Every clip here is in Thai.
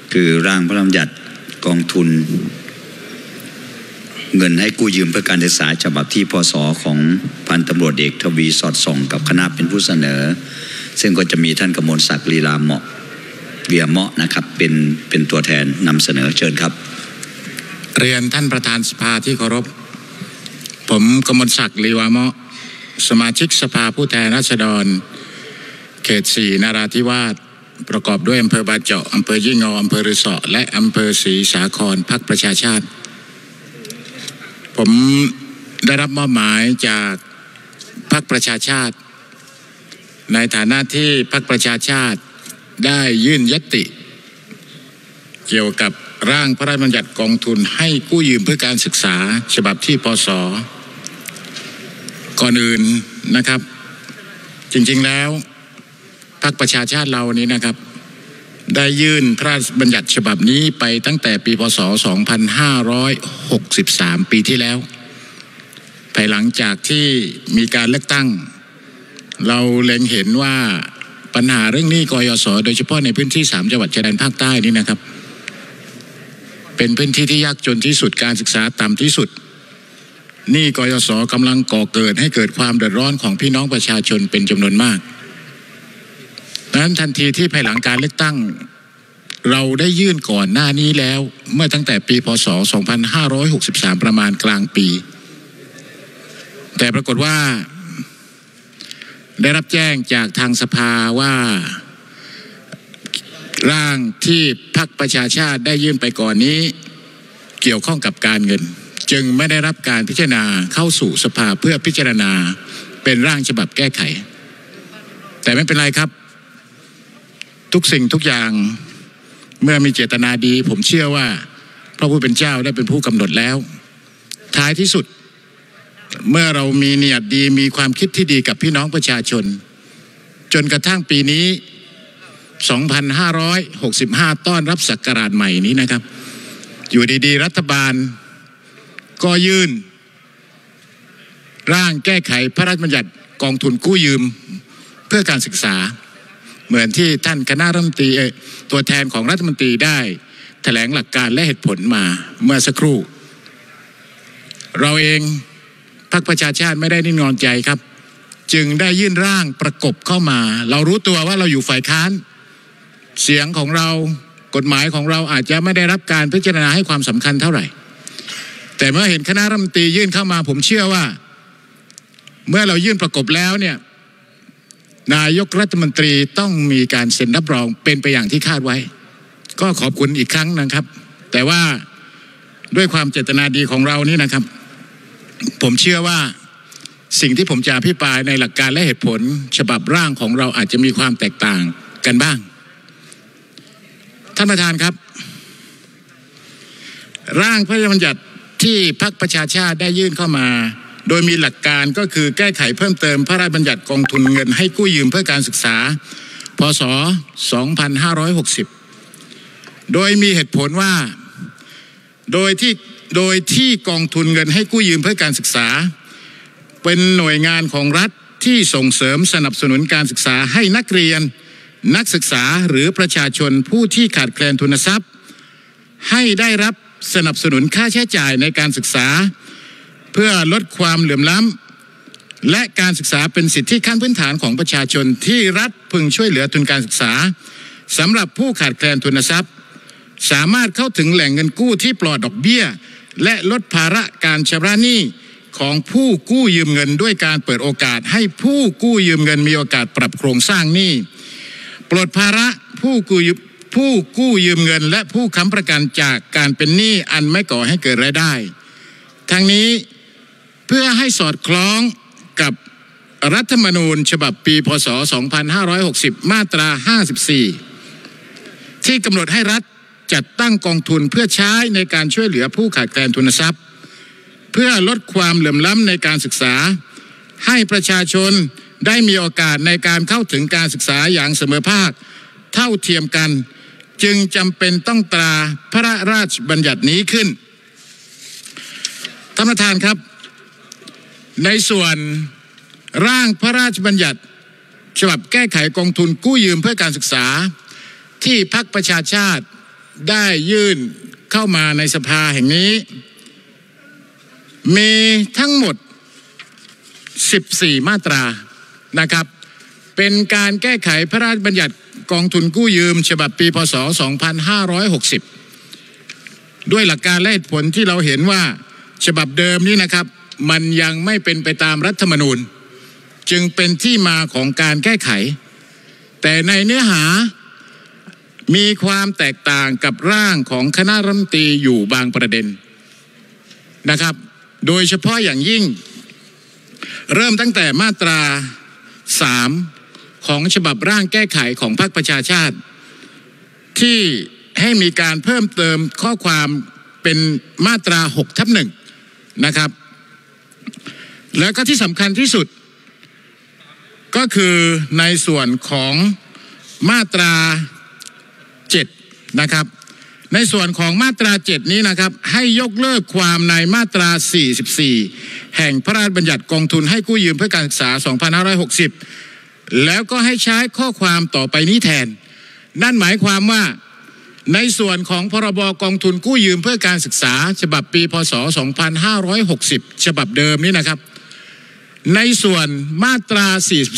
คือร่างพระราชบัญญัติกองทุนเงินให้กู้ยืมเพื่อการศึกษาฉบับที่พศของพันตำรวจเอกทวีสอดส่องกับคณะเป็นผู้เสนอซึ่งก็จะมีท่านกมลศักดิ์ลีลาเหมาะเวียเหมาะนะครับเป็นตัวแทนนำเสนอเชิญครับเรียนท่านประธานสภาที่เคารพผมกมลศักดิ์ลีลาเหมาะสมาชิกสภาผู้แทนราษฎรเขต 4 นราธิวาสประกอบด้วยอำเภอบาเจาะอำเภอยี่งออำเภอฤาษีและอำเภอศรีสาครพรรคประชาชาติผมได้รับมอบหมายจากพรรคประชาชาติในฐานะที่พรรคประชาชาติได้ยื่นญัตติเกี่ยวกับร่างพระราชบัญญัติกองทุนให้กู้ยืมเพื่อการศึกษาฉบับที่พศก่อนอื่นนะครับจริงๆแล้วพรรคประชาชาติเรานี้นะครับได้ยื่นพระราชบัญญัติฉบับนี้ไปตั้งแต่ปีพศ2563ปีที่แล้วภายหลังจากที่มีการเลือกตั้งเราเล็งเห็นว่าปัญหาเรื่องหนี้กยศโดยเฉพาะในพื้นที่3จังหวัดชายแดนภาคใต้นี้นะครับเป็นพื้นที่ที่ยากจนที่สุดการศึกษาต่ำที่สุดหนี้กยศกำลังก่อเกิดให้เกิดความเดือดร้อนของพี่น้องประชาชนเป็นจำนวนมากดังนั้นทันทีที่ภายหลังการเลือกตั้งเราได้ยื่นก่อนหน้านี้แล้วเมื่อตั้งแต่ปีพศ2563ประมาณกลางปีแต่ปรากฏว่าได้รับแจ้งจากทางสภาว่าร่างที่พรรคประชาชาติได้ยื่นไปก่อนนี้เกี่ยวข้องกับการเงินจึงไม่ได้รับการพิจารณาเข้าสู่สภาเพื่อพิจารณาเป็นร่างฉบับแก้ไขแต่ไม่เป็นไรครับทุกสิ่งทุกอย่างเมื่อมีเจตนาดีผมเชื่อว่าพระผู้เป็นเจ้าได้เป็นผู้กำหนดแล้วท้ายที่สุดเมื่อเรามีเนียดดีมีความคิดที่ดีกับพี่น้องประชาชนจนกระทั่งปีนี้2565ต้อนรับศักราชใหม่นี้นะครับอยู่ดีๆรัฐบาลก็ยื่นร่างแก้ไขพระราชบัญญัติกองทุนกู้ยืมเพื่อการศึกษาเหมือนที่ท่านคณะรัฐมนตรีตัวแทนของรัฐมนตรีได้แถลงหลักการและเหตุผลมาเมื่อสักครู่เราเองพรรคประชาชาติไม่ได้นิ่งนอนใจครับจึงได้ยื่นร่างประกบเข้ามาเรารู้ตัวว่าเราอยู่ฝ่ายค้านเสียงของเรากฎหมายของเราอาจจะไม่ได้รับการพิจารณาให้ความสำคัญเท่าไหร่แต่เมื่อเห็นคณะรัฐมนตรียื่นเข้ามาผมเชื่อว่าเมื่อเรายื่นประกบแล้วเนี่ยนายกรัฐมนตรีต้องมีการเซ็นรับรองเป็นไปอย่างที่คาดไว้ก็ขอบคุณอีกครั้งนะครับแต่ว่าด้วยความเจตนาดีของเรานี่นะครับผมเชื่อว่าสิ่งที่ผมจะอภิปรายในหลักการและเหตุผลฉบับร่างของเราอาจจะมีความแตกต่างกันบ้างท่านประธานครับร่างพระราชบัญญัติที่พรรคประชาชาติได้ยื่นเข้ามาโดยมีหลักการก็คือแก้ไขเพิ่มเติมพระราชบัญญัติกองทุนเงินให้กู้ยืมเพื่อการศึกษาพ.ศ. 2560โดยมีเหตุผลว่าโดยที่กองทุนเงินให้กู้ยืมเพื่อการศึกษาเป็นหน่วยงานของรัฐที่ส่งเสริมสนับสนุนการศึกษาให้นักเรียนนักศึกษาหรือประชาชนผู้ที่ขาดแคลนทุนทรัพย์ให้ได้รับสนับสนุนค่าใช้จ่ายในการศึกษาเพื่อลดความเหลื่อมล้ำและการศึกษาเป็นสิทธิขั้นพื้นฐานของประชาชนที่รัฐพึงช่วยเหลือทุนการศึกษาสำหรับผู้ขาดแคลนทุนทรัพย์สามารถเข้าถึงแหล่งเงินกู้ที่ปลอดดอกเบี้ยและลดภาระการชำระหนี้ของผู้กู้ยืมเงินด้วยการเปิดโอกาสให้ผู้กู้ยืมเงินมีโอกาสปรับโครงสร้างหนี้ปลดภาระผู้กู้ยืมเงินและผู้ค้ำประกันจากการเป็นหนี้อันไม่ก่อให้เกิดรายได้ทั้งนี้เพื่อให้สอดคล้องกับรัฐธรรมนูญฉบับปีพ.ศ. 2560มาตรา54ที่กำหนดให้รัฐจัดตั้งกองทุนเพื่อใช้ในการช่วยเหลือผู้ขาดแคลนทุนทรัพย์เพื่อลดความเหลื่อมล้ำในการศึกษาให้ประชาชนได้มีโอกาสในการเข้าถึงการศึกษาอย่างเสมอภาคเท่าเทียมกันจึงจำเป็นต้องตราพระราชบัญญัตินี้ขึ้นท่านประธานครับในส่วนร่างพระราชบัญญัติฉบับแก้ไขกองทุนกู้ยืมเพื่อการศึกษาที่พรรคประชาชาติได้ยื่นเข้ามาในสภาแห่งนี้มีทั้งหมด14มาตรานะครับเป็นการแก้ไขพระราชบัญญัติกองทุนกู้ยืมฉบับปีพ.ศ. 2560ด้วยหลักการและเหตุผลที่เราเห็นว่าฉบับเดิมนี้นะครับมันยังไม่เป็นไปตามรัฐธรรมนูญจึงเป็นที่มาของการแก้ไขแต่ในเนื้อหามีความแตกต่างกับร่างของคณะรัฐมนตรีอยู่บางประเด็นนะครับโดยเฉพาะอย่างยิ่งเริ่มตั้งแต่มาตรา3ของฉบับร่างแก้ไขของพรรคประชาชาติที่ให้มีการเพิ่มเติมข้อความเป็นมาตรา6/1นะครับแล้วก็ที่สำคัญที่สุดก็คือในส่วนของมาตรา7นะครับในส่วนของมาตรา7นี้นะครับให้ยกเลิกความในมาตรา44แห่งพระราชบัญญัติกองทุนให้กู้ยืมเพื่อการศึกษา2560แล้วก็ให้ใช้ข้อความต่อไปนี้แทนนั่นหมายความว่าในส่วนของพรบกองทุนกู้ยืมเพื่อการศึกษาฉบับปีพ.ศ. 2560ฉบับเดิมนี้นะครับในส่วนมาตรา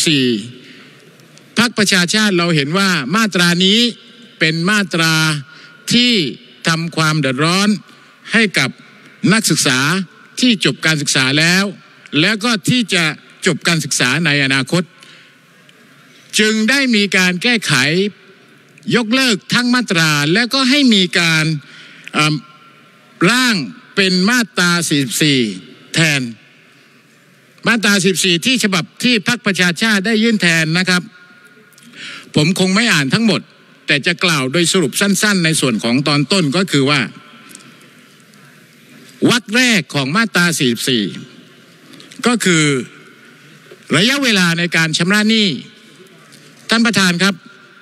44พรรคประชาชาติเราเห็นว่ามาตรานี้เป็นมาตราที่ทำความเดือดร้อนให้กับนักศึกษาที่จบการศึกษาแล้วก็ที่จะจบการศึกษาในอนาคตจึงได้มีการแก้ไขยกเลิกทั้งมาตราแล้วก็ให้มีการร่างเป็นมาตรา44แทนมาตรา14ที่ฉบับที่พรรคประชาชาติได้ยื่นแทนนะครับผมคงไม่อ่านทั้งหมดแต่จะกล่าวโดยสรุปสั้นๆในส่วนของตอนต้นก็คือว่าวรรคแรกของมาตรา44ก็คือระยะเวลาในการชำระหนี้ท่านประธานครับ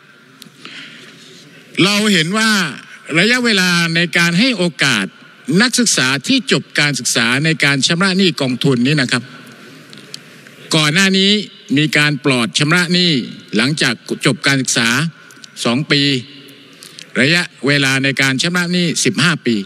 เราเห็นว่าระยะเวลาในการให้โอกาสนักศึกษาที่จบการศึกษาในการชำระหนี้กองทุนนี้นะครับก่อนหน้านี้มีการปลอดชำระหนี้หลังจากจบการศึกษา2 ปีระยะเวลาในการชำระหนี้15 ปี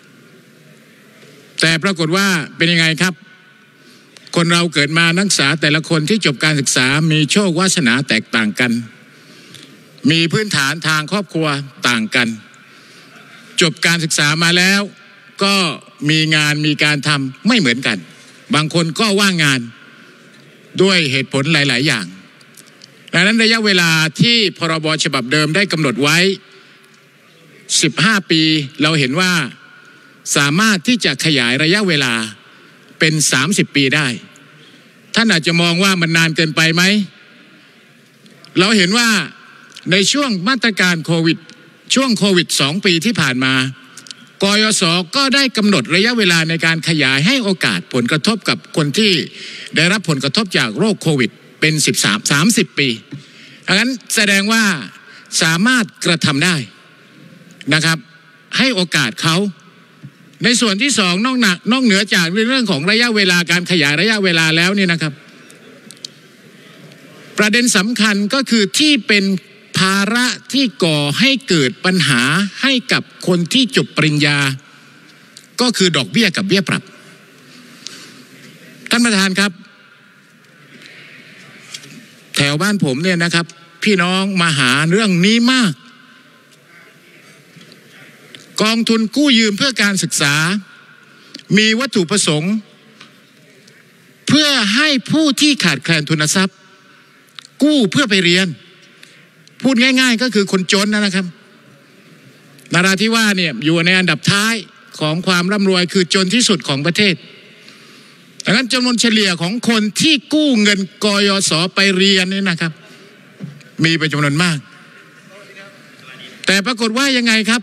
แต่ปรากฏว่าเป็นยังไงครับคนเราเกิดมานักศึกษาแต่ละคนที่จบการศึกษามีโชควาสนาแตกต่างกันมีพื้นฐานทางครอบครัวต่างกันจบการศึกษามาแล้วก็มีงานมีการทำไม่เหมือนกันบางคนก็ว่างงานด้วยเหตุผลหลายๆอย่างดังนั้นระยะเวลาที่พรบฉบับเดิมได้กำหนดไว้15 ปีเราเห็นว่าสามารถที่จะขยายระยะเวลาเป็น30 ปีได้ท่านอาจจะมองว่ามันนานเกินไปไหมเราเห็นว่าในช่วงมาตรการโควิด2 ปีที่ผ่านมากยศ.ก็ได้กำหนดระยะเวลาในการขยายให้โอกาสผลกระทบกับคนที่ได้รับผลกระทบจากโรคโควิดเป็น30 ปีดังนั้นแสดงว่าสามารถกระทำได้นะครับให้โอกาสเขาในส่วนที่2นอกเหนือจากเรื่องของระยะเวลาการขยายระยะเวลาแล้วนี่นะครับประเด็นสำคัญก็คือที่เป็นภาระที่ก่อให้เกิดปัญหาให้กับคนที่จบปริญญาก็คือดอกเบี้ยกับเบี้ยปรับท่านประธานครับแถวบ้านผมเนี่ยนะครับพี่น้องมาหาเรื่องนี้มากกองทุนกู้ยืมเพื่อการศึกษามีวัตถุประสงค์เพื่อให้ผู้ที่ขาดแคลนทุนทรัพย์กู้เพื่อไปเรียนพูดง่ายๆก็คือคนจนนะครับนราธิวาสเนี่ยอยู่ในอันดับท้ายของความร่ำรวยคือจนที่สุดของประเทศดังนั้นจำนวนเฉลี่ยของคนที่กู้เงินกยศ.ไปเรียนนี่นะครับมีเป็นจำนวนมากแต่ปรากฏว่ายังไงครับ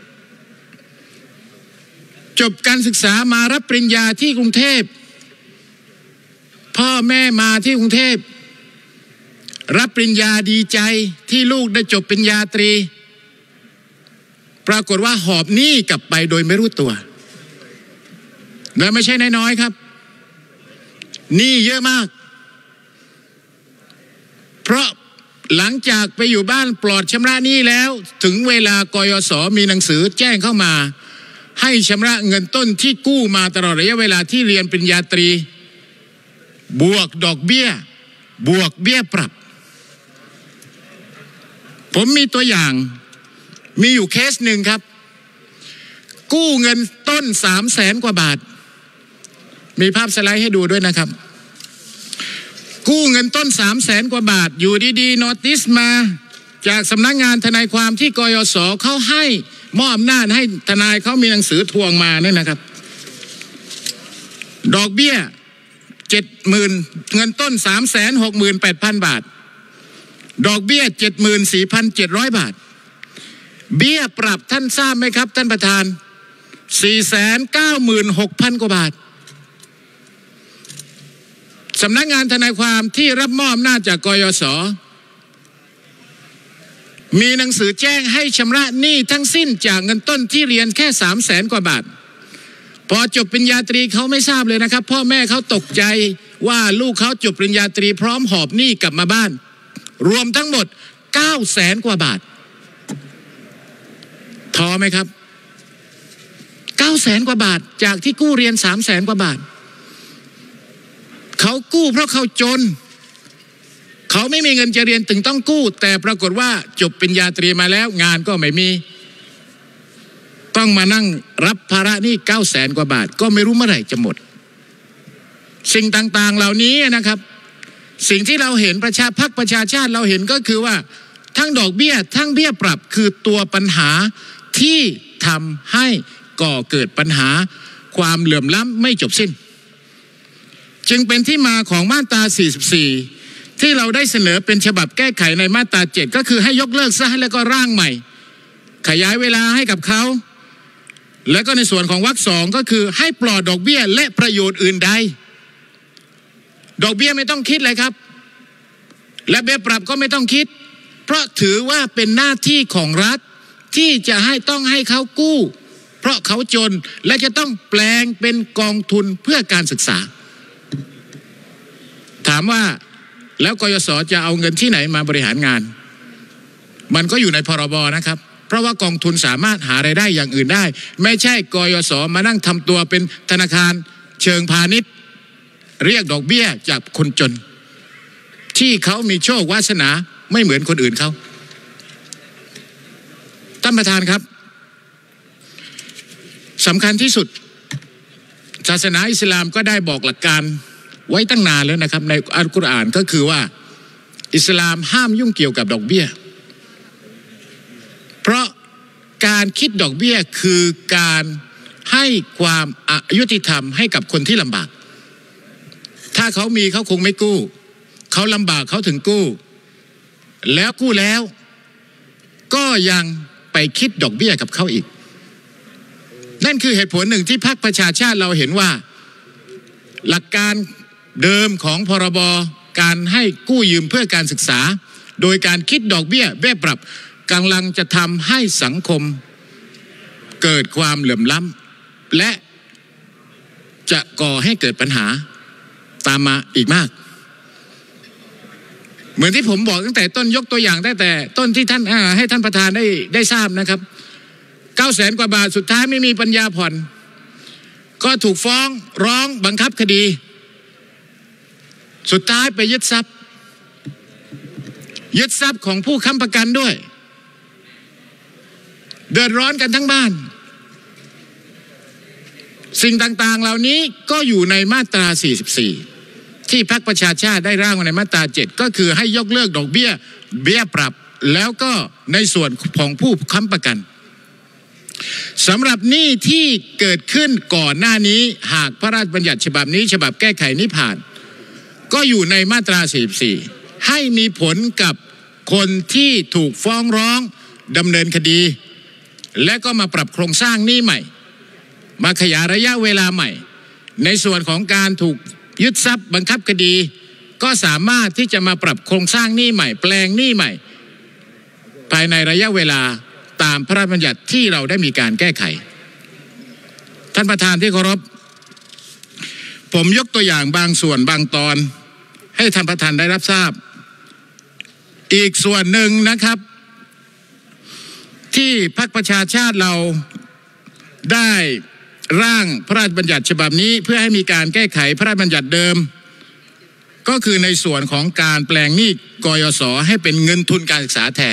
จบการศึกษามารับปริญญาที่กรุงเทพพ่อแม่มาที่กรุงเทพรับปริญญาดีใจที่ลูกได้จบปริญญาตรีปรากฏว่าหอบหนี้กลับไปโดยไม่รู้ตัวและไม่ใช่น้อยๆครับหนี้เยอะมากเพราะหลังจากไปอยู่บ้านปลอดชำระหนี้แล้วถึงเวลากยศมีหนังสือแจ้งเข้ามาให้ชำระเงินต้นที่กู้มาตลอดระยะเวลาที่เรียนปริญญาตรีบวกดอกเบี้ยบวกเบี้ยปรับผมมีตัวอย่างมีอยู่เคสหนึ่งครับกู้เงินต้น300,000 กว่าบาทมีภาพสไลด์ให้ดูด้วยนะครับกู้เงินต้น300,000 กว่าบาทอยู่ดีๆโนติสมาจากสำนักงานทนายความที่กยศเขาให้มอบอำนาจให้ทนายเขามีหนังสือทวงมาเนี่ยนะครับดอกเบี้ย70,000เงินต้น368,000 บาทดอกเบี้ย74,700 บาทเบี้ยปรับท่านทราบไหมครับท่านประธาน496,000 กว่าบาทสำนักงานทนายความที่รับมอบอำนาจจากกยศมีหนังสือแจ้งให้ชำระหนี้ทั้งสิ้นจากเงินต้นที่เรียนแค่300,000 กว่าบาทพอจบปริญญาตรีเขาไม่ทราบเลยนะครับพ่อแม่เขาตกใจว่าลูกเขาจบปริญญาตรีพร้อมหอบหนี้กลับมาบ้านรวมทั้งหมด900,000 กว่าบาทพอไหมครับ900,000 กว่าบาทจากที่กู้เรียน300,000 กว่าบาทเขากู้เพราะเขาจนเขาไม่มีเงินจะเรียนถึงต้องกู้แต่ปรากฏว่าจบปริญญาตรีมาแล้วงานก็ไม่มีต้องมานั่งรับภาระหนี้900,000 กว่าบาทก็ไม่รู้เมื่อไหร่จะหมดสิ่งต่างๆเหล่านี้นะครับสิ่งที่เราเห็นพรรคประชาชาติเราเห็นก็คือว่าทั้งดอกเบี้ยทั้งเบี้ยปรับคือตัวปัญหาที่ทำให้ก่อเกิดปัญหาความเหลื่อมล้ำไม่จบสิ้นจึงเป็นที่มาของมาตรา44ที่เราได้เสนอเป็นฉบับแก้ไขในมาตรา7ก็คือให้ยกเลิกซะแล้วก็ร่างใหม่ขยายเวลาให้กับเขาแล้วก็ในส่วนของวรรค2ก็คือให้ปลอดดอกเบี้ยและประโยชน์อื่นใดดอกเบี้ยไม่ต้องคิดเลยครับและเบี้ยปรับก็ไม่ต้องคิดเพราะถือว่าเป็นหน้าที่ของรัฐที่จะต้องให้เขากู้เพราะเขาจนและจะต้องแปลงเป็นกองทุนเพื่อการศึกษาถามว่าแล้วกยศจะเอาเงินที่ไหนมาบริหารงานมันก็อยู่ในพรบนะครับเพราะว่ากองทุนสามารถหารายได้อย่างอื่นได้ไม่ใช่กยศมานั่งทำตัวเป็นธนาคารเชิงพาณิชย์เรียกดอกเบี้ยจากคนจนที่เขามีโชควาสนาไม่เหมือนคนอื่นเขาท่านประธานครับสำคัญที่สุดศาสนาอิสลามก็ได้บอกหลักการไว้ตั้งนานแล้วนะครับในอัลกุรอานก็คือว่าอิสลามห้ามยุ่งเกี่ยวกับดอกเบี้ยเพราะการคิดดอกเบี้ยคือการให้ความอายุติธรรมให้กับคนที่ลำบากถ้าเขามีเขาคงไม่กู้เขาลำบากเขาถึงกู้แล้วกู้แล้วก็ยังไปคิดดอกเบี้ยกับเขาอีกนั่นคือเหตุผลหนึ่งที่พรรคประชาชาติเราเห็นว่าหลักการเดิมของพรบการให้กู้ยืมเพื่อการศึกษาโดยการคิดดอกเบี้ยเบี้ยปรับกำลังจะทำให้สังคมเกิดความเหลื่อมล้ำและจะก่อให้เกิดปัญหาตามมาอีกมากเหมือนที่ผมบอกตั้งแต่ต้นยกตัวอย่างตั้งแต่ต้นที่ท่านให้ท่านประธานได้ทราบนะครับ900,000 กว่าบาทสุดท้ายไม่มีปัญญาผ่อนก็ถูกฟ้องร้องบังคับคดีสุดท้ายไปยึดทรัพย์ของผู้ค้ำประกันด้วยเดือดร้อนกันทั้งบ้านสิ่งต่างๆเหล่านี้ก็อยู่ในมาตรา44ที่พรรคประชาชาติได้ร่างในมาตรา7ก็คือให้ยกเลิกดอกเบี้ยปรับแล้วก็ในส่วนของผู้ค้ำประกันสำหรับหนี้ที่เกิดขึ้นก่อนหน้านี้หากพระราชบัญญัติฉบับนี้ฉบับแก้ไขนี้ผ่านก็อยู่ในมาตรา44ให้มีผลกับคนที่ถูกฟ้องร้องดำเนินคดีและก็มาปรับโครงสร้างหนี้ใหม่มาขยายระยะเวลาใหม่ในส่วนของการถูกยึดทรัพย์บังคับคดีก็สามารถที่จะมาปรับโครงสร้างหนี้ใหม่แปลงหนี้ใหม่ภายในระยะเวลาตามพระราชบัญญัติที่เราได้มีการแก้ไขท่านประธานที่เคารพผมยกตัวอย่างบางส่วนบางตอนให้ท่านประธานได้รับทราบอีกส่วนหนึ่งนะครับที่พรรคประชาชาติเราได้ร่างพระราชบัญญัติฉบับนี้เพื่อให้มีการแก้ไขพระราชบัญญัติเดิมก็คือในส่วนของการแปลงหนี้กยศให้เป็นเงินทุนการศึกษาแทน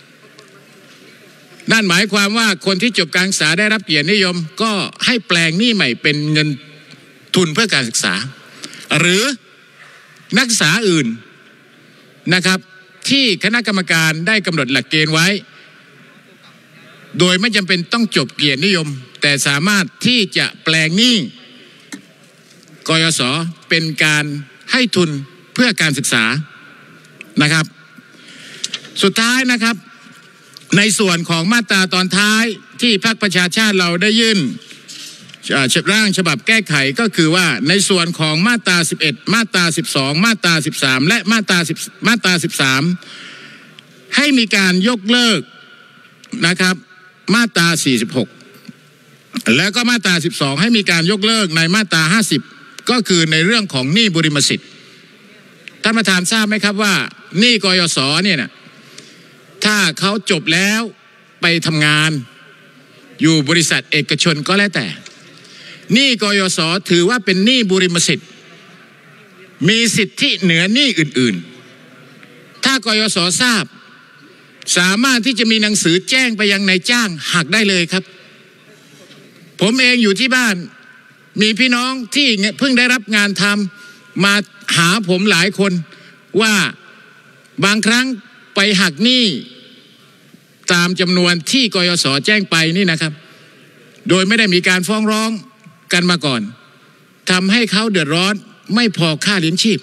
นั่นหมายความว่าคนที่จบการศึกษาได้รับเกียรตินิยมก็ให้แปลงหนี้ใหม่เป็นเงินทุนเพื่อการศึกษาหรือนักศึกษาอื่นนะครับที่คณะกรรมการได้กำหนดหลักเกณฑ์ไว้โดยไม่จำเป็นต้องจบเกียรตินิยมแต่สามารถที่จะแปลงหนี้กยศเป็นการให้ทุนเพื่อการศึกษานะครับสุดท้ายนะครับในส่วนของมาตราตอนท้ายที่พรรคประชาชาติเราได้ยื่นร่างฉบับแก้ไขก็คือว่าในส่วนของมาตรา11มาตรา12มาตรา13และมาตรา13ให้มีการยกเลิกนะครับมาตรา46แล้วก็มาตรา12ให้มีการยกเลิกในมาตรา50ก็คือในเรื่องของหนี้บุริมสิทธิ์ท่านประธานทราบไหมครับว่าหนี้กยศเนี่ยนะถ้าเขาจบแล้วไปทำงานอยู่บริษัทเอกชนก็แล้วแต่หนี้กยศถือว่าเป็นหนี้บุริมสิทธิ์มีสิทธิเหนือหนี้อื่นๆถ้ากยศทราบสามารถที่จะมีหนังสือแจ้งไปยังนายจ้างหักได้เลยครับผมเองอยู่ที่บ้านมีพี่น้องที่เพิ่งได้รับงานทำมาหาผมหลายคนว่าบางครั้งไปหักหนี้ตามจำนวนที่กยศแจ้งไปนี่นะครับโดยไม่ได้มีการฟ้องร้องกันมาก่อนทำให้เขาเดือดร้อนไม่พอค่าเลี้ยงชีพ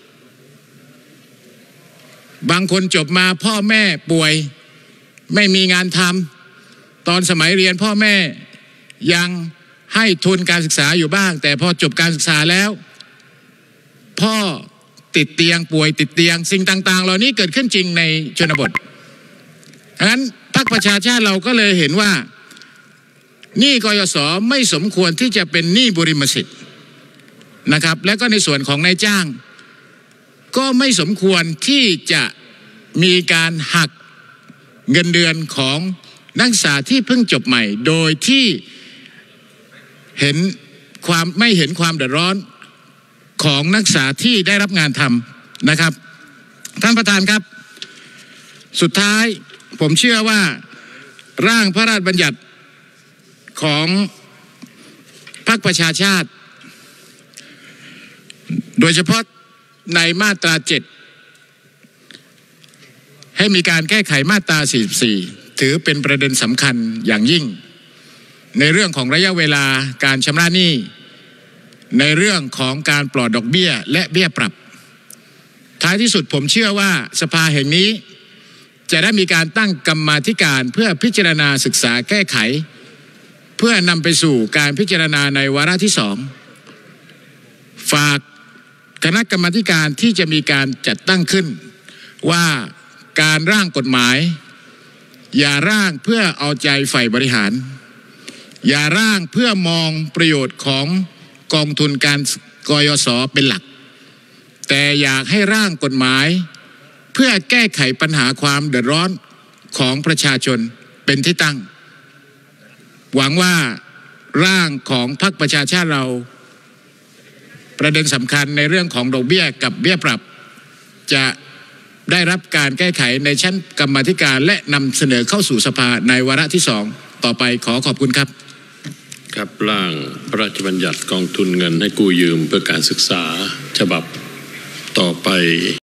บางคนจบมาพ่อแม่ป่วยไม่มีงานทำตอนสมัยเรียนพ่อแม่ยังให้ทุนการศึกษาอยู่บ้างแต่พอจบการศึกษาแล้วพ่อติดเตียงป่วยติดเตียงสิ่งต่างๆเหล่านี้เกิดขึ้นจริงในชนบทดังนั้นพรรคประชาชาติเราก็เลยเห็นว่าหนี้กยศไม่สมควรที่จะเป็นหนี้บุริมสิทธิ์นะครับและก็ในส่วนของนายจ้างก็ไม่สมควรที่จะมีการหักเงินเดือนของนักศึกษาที่เพิ่งจบใหม่โดยที่ไม่เห็นความเดือดร้อนของนักศึกษาที่ได้รับงานทำนะครับท่านประธานครับสุดท้ายผมเชื่อว่าร่างพระราชบัญญัติของพรรคประชาชาติโดยเฉพาะในมาตรา7ให้มีการแก้ไขมาตรา44ถือเป็นประเด็นสำคัญอย่างยิ่งในเรื่องของระยะเวลาการชำระหนี้ในเรื่องของการปลอดดอกเบี้ยและเบี้ยปรับท้ายที่สุดผมเชื่อว่าสภาแห่งนี้จะได้มีการตั้งกรรมาธิการเพื่อพิจารณาศึกษาแก้ไขเพื่อนำไปสู่การพิจารณาในวาระที่2ฝากคณะกรรมาธิการที่จะมีการจัดตั้งขึ้นว่าการร่างกฎหมายอย่าร่างเพื่อเอาใจฝ่ายบริหารอย่าร่างเพื่อมองประโยชน์ของกองทุนการกยศเป็นหลักแต่อยากให้ร่างกฎหมายเพื่อแก้ไขปัญหาความเดือดร้อนของประชาชนเป็นที่ตั้งหวังว่าร่างของพรรคประชาชาติเราประเด็นสำคัญในเรื่องของดอกเบี้ยกับเบี้ยปรับจะได้รับการแก้ไขในชั้นกรรมาธิการและนำเสนอเข้าสู่สภาในวาระที่2ต่อไปขอขอบคุณครับครับร่างพระราชบัญญัติกองทุนเงินให้กู้ยืมเพื่อการศึกษาฉบับต่อไป